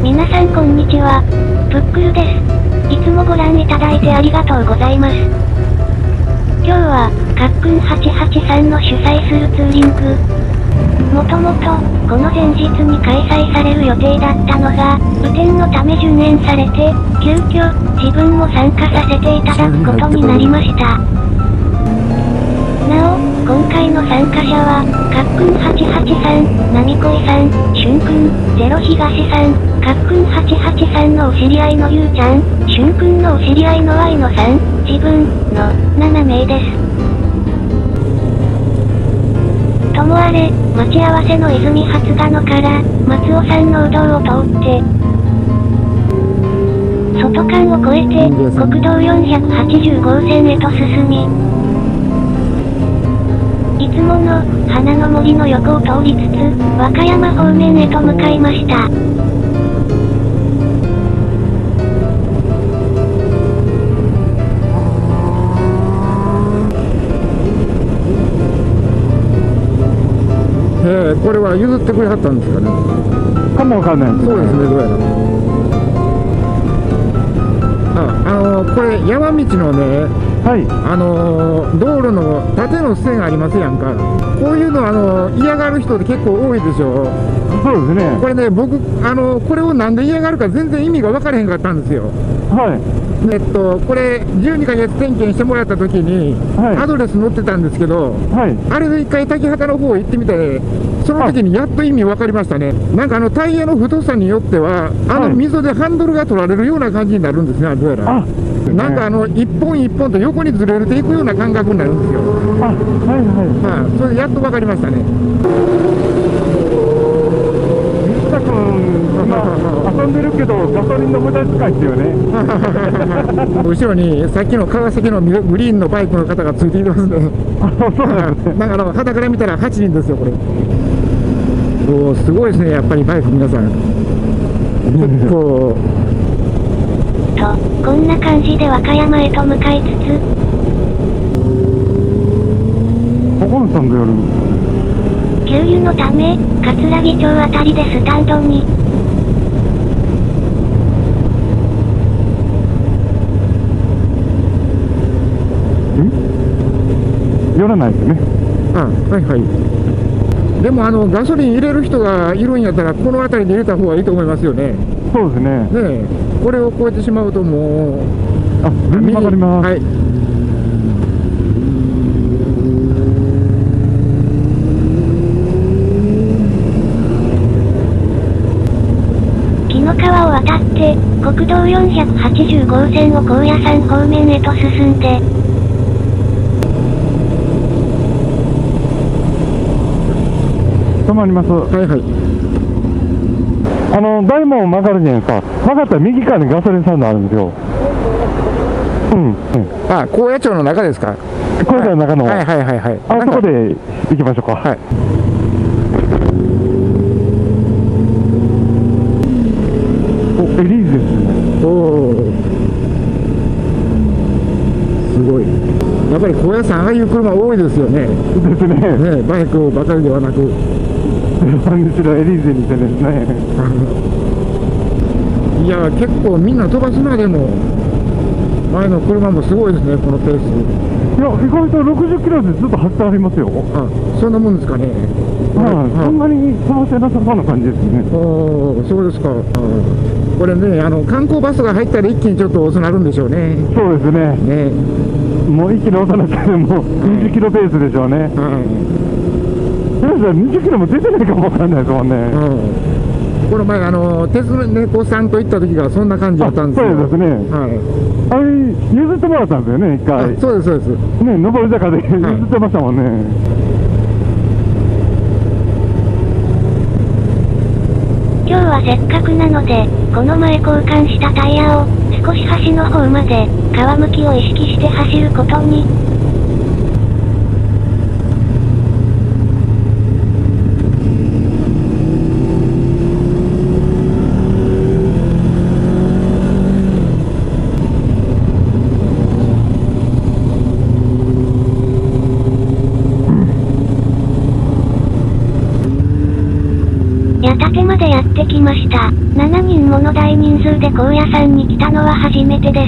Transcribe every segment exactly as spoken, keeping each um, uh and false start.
皆さんこんにちは。プックルです。いつもご覧いただいてありがとうございます。今日は、かっくんはちはちさんの主催するツーリング。もともと、この前日に開催される予定だったのが、雨天のため順延されて、急遽、自分も参加させていただくことになりました。なお、今回の参加者は、かっくんはちはちさん、なみこいさん、しゅんくん、ゼロひがしさん、かっくんはちはちさんのお知り合いのゆうちゃん、しゅんくんのお知り合いのあいのさん、自分のななめいです。ともあれ、待ち合わせの泉初賀野から、松尾さんのうどんを通って、外間を越えて、国道よんひゃくはちじゅうごうせんへと進み、いつもの、花の森の横を通りつつ、和歌山方面へと向かいました。 えー、これは譲ってくれはったんですかね。 かもわかんないですね。 そうですね、どうやら。あ、あのー、これ山道のね、 はい、 あのー、道路の縦の線ありますやんか。こういうの、あのー、嫌がる人って結構多いでしょ。 そうですね。 これね、僕、あのー、これをなんで嫌がるか全然意味が分からへんかったんですよ。 はい。 えっと、これ、じゅうにかげつ点検してもらったときに、 はい、 アドレス載ってたんですけど、 はい、 あれで一回滝畑の方行ってみて、その時にやっと意味分かりましたね。なんかあのタイヤの太さによっては、あの溝でハンドルが取られるような感じになるんですね、どうやら。 あ、 なんかあの一本一本と横にずれていくような感覚になるんですよ。 あ、はいはい。 はい、それでやっと分かりましたね。 水田君、今遊んでるけど、ガソリンの無駄遣いですよね。 後ろにさっきの川崎のグリーンのバイクの方がついていますね。 あ、そうなんですね。 だから肌から見たらはちにんですよ、これ。おー、すごいですね、やっぱりバイク皆さん。結構。 と、こんな感じで和歌山へと向かいつつ、 ここのさんがやる。 給油のため、葛城町あたりでスタンドに。 ん？寄らないですね。 あ、はいはい。でもあのガソリン入れる人がいるんやったら、この辺りで入れた方がいいと思いますよね。 そうですね。 ねえ、これを越えてしまうともう、 あ、右曲がります。 はい。 紀の川を渡って、国道よんひゃくはちじゅうごうせんを高野山方面へと進んで、 止まります。 はいはい。 あの、大門を曲がるじゃないですか。曲がったら右側にガソリンスタンドあるんですよ。うん。うん、 あ、高野町の中ですか。 これから中の。 はいはいはいはい。 あそこで行きましょうか。 はい。 お、エリーゼですね。 おお。すごい。やっぱり高野山、ああいう車多いですよね。 ですね。 ね、バイクばかりではなく。 むしろエリーゼにしてですね。 いや、結構みんな飛ばすな、でも。前の車もすごいですね、このペース。 いや、意外とろくじゅっキロでずっと走ってありますよ。 あ、そんなもんですかね。 はい、そんなに飛ばしてなさそうな感じですね。 おお、そうですか。これね、あの観光バスが入ったら一気にちょっと遅なるんでしょうね。 そうですね。 ね。 もう一気に遅なってもうにじゅっキロペースでしょうね。はい。にじゅっキロも出てないかもわかんないですもんね。 うん、この前あの鉄猫さんと行った時がそんな感じだったんですよ。 そうですね。はい。あれ譲ってもらったんですよね、一回。 そうですそうです。 ね、上り坂で譲ってましたもんね。はい、 今日はせっかくなので、この前交換したタイヤを、少し端の方まで、川向きを意識して走ることに。 手までやってきました。ななにんもの大人数で高野山に来たのは初めてです。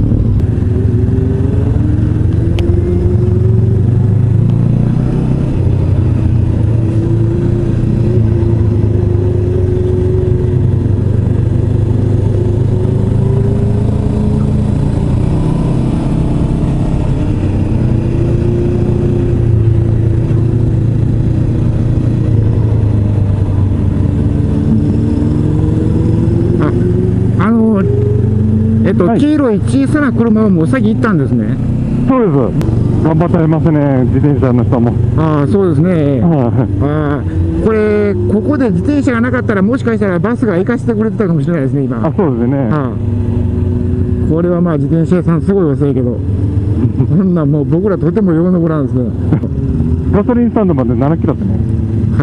えっと、 はい、 黄色い小さな車はもう先行ったんですね。 そうです。頑張ってありますね、自転車の人も。 ああ、そうですね。 はああ、これ、ここで自転車がなかったら、もしかしたらバスが行かせてくれてたかもしれないですね、今。 あ、そうですね。 ああ、これはまあ、自転車屋さん、すごい遅いけど、こんなんもう僕らとても用の子なんですね。 ガソリンスタンドまでななキロですね。 はい。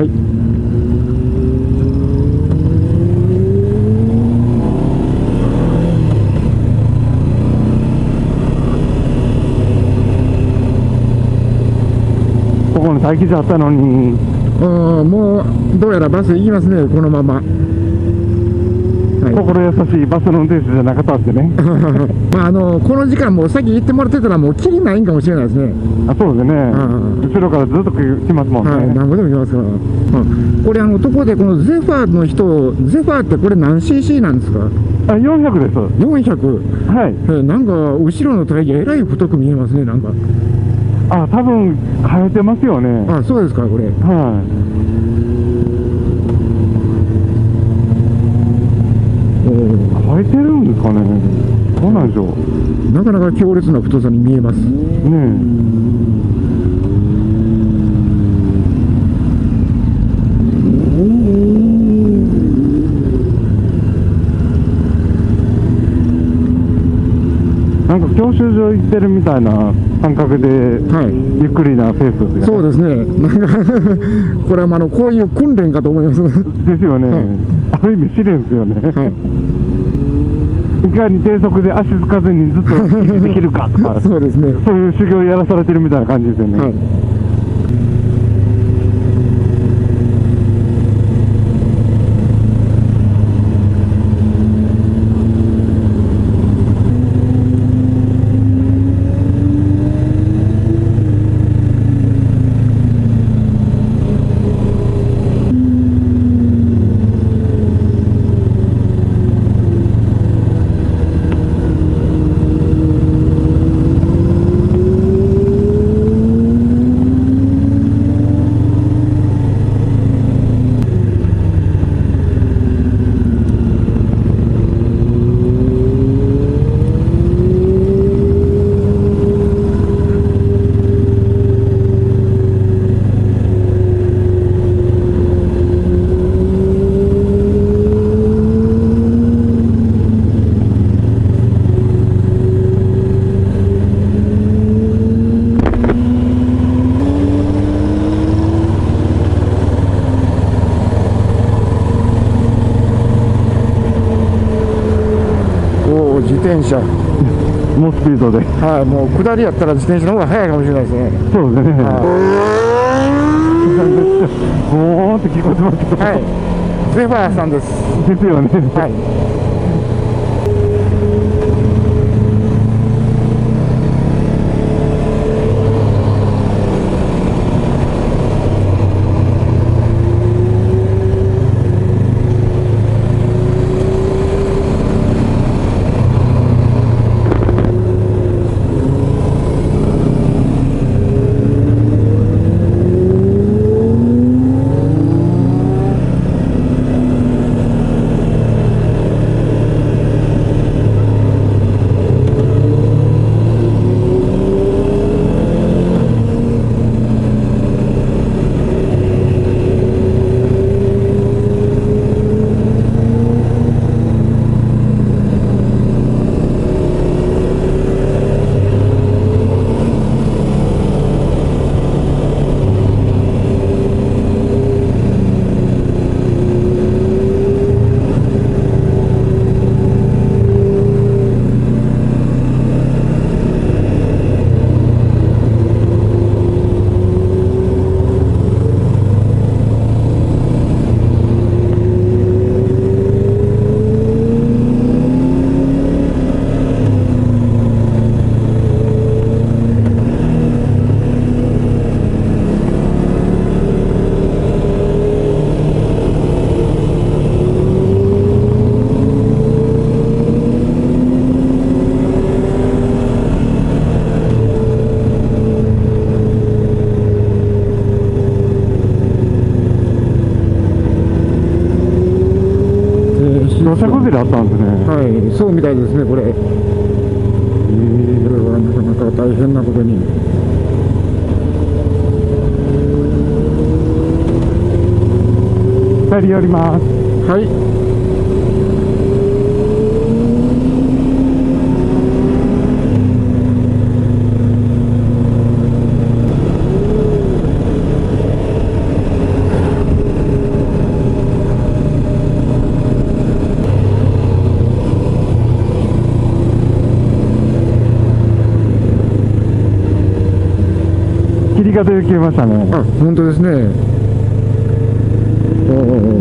ここに待機所あったのに。 うん、もう、どうやらバス行きますね、このまま。はい、 心優しいバスの運転手じゃなかったんですね。 まあ、あの、この時間もう先行ってもらってたら、もうきりないんかもしれないですね。 あ、そうですね。後ろからずっと来ますもんね。 はい、何個でも来ますから。うん、これ、あの、ところで、このゼファーの人、ゼファーってこれ何 シーシー なんですか？ あ、よんひゃくです。 よんひゃく。 はい。 えー、なんか、後ろのタイヤ、えらい太く見えますね、なんか。 あ、多分変えてますよね。 あ、そうですか、これ。 はい。変えてるんですかね。どうなんでしょう。 なかなか強烈な太さに見えます。 ねえ。なんか教習所行ってるみたいな感覚で、はい、ゆっくりなペースですよね。そうですね。なんかこれはあのこういう訓練かと思います。 ですよね。はい、ある意味試練ですよね。はい、いかに低速で足つかずにずっとできるかとか、 そうですね。 そういう修行やらされてるみたいな感じですよね。はい、 自転車猛スピードで、 はい、もう下りやったら自転車の方が速いかもしれないですね。 そうですね。ゴーンって聞こえてますけど、 はい、ゼファーさんです。 ですよね。 はい。 であったんですね。 はい、そうみたいですね、これ。これはなかなか大変なことに。 帰り寄ります。 はい。 霧が出てきましたね。 あ、本当ですね。お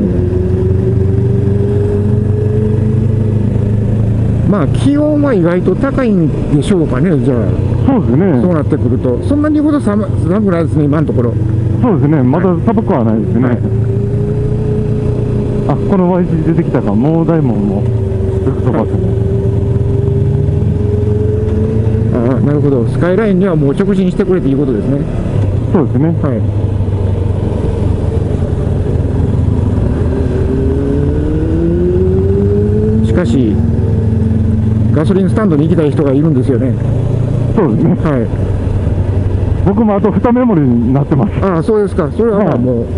まあ気温は意外と高いんでしょうかね、じゃあ。 そうですね。 そうなってくると、そんなにほど寒寒くないですね、今のところ。 そうですね。まだ寒くはないですね。 はい、 あ、この ワイシー 出てきたか、もう大門もすぐそばですね。 ああ、なるほど。スカイラインにはもう直進してくれということですね。 そうですね。 はい。しかし、ガソリンスタンドに行きたい人がいるんですよね。 そうですね。 はい。 僕もあとにメモリになってます。 ああ、そうですか。それはまあもう、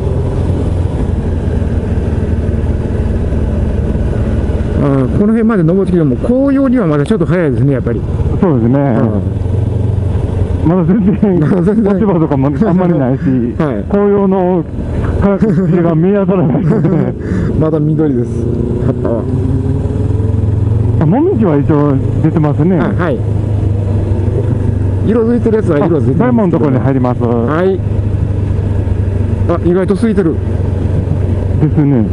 ああ、この辺まで登ってきても、紅葉にはまだちょっと早いですね、やっぱり。 そうですね。まだ全然、 まだ全然落ち葉とかもあんまりないし、 はい紅葉の形が見当たらないですね。 まだ緑です、葉っぱは。 あ、もみじは一応出てますね。 あ、はい。色づいてるやつは色づいてるんですけど。 大門のところに入ります。 はい。あ、意外と空いてる。 ですね。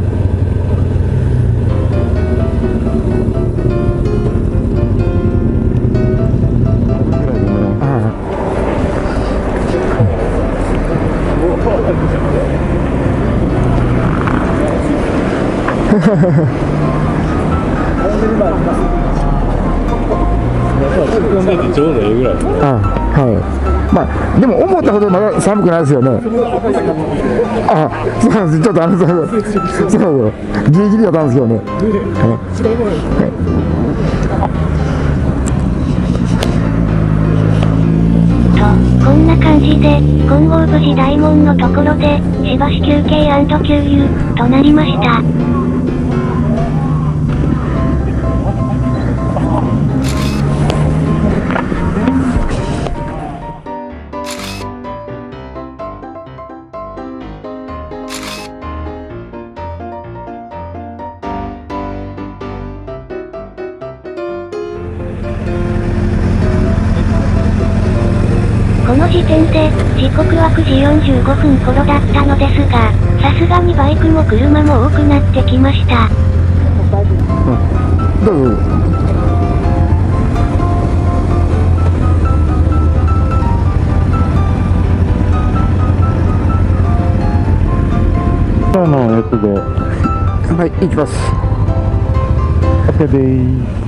ちょうどいいぐらい。 あ、はい。まあ、でも思ったほどまだ寒くないですよね。あ、そうなんです。ちょっとあの、そうそうそう、ギリギリだったんですけどね。 と、こんな感じで、金剛無事大門のところで、しばし休憩&給油、となりました。この時点で、時刻はくじよんじゅうごふん頃だったのですが、さすがにバイクも車も多くなってきました。 どうぞ。 今のやつで、 はい、行きます。 OK でーす。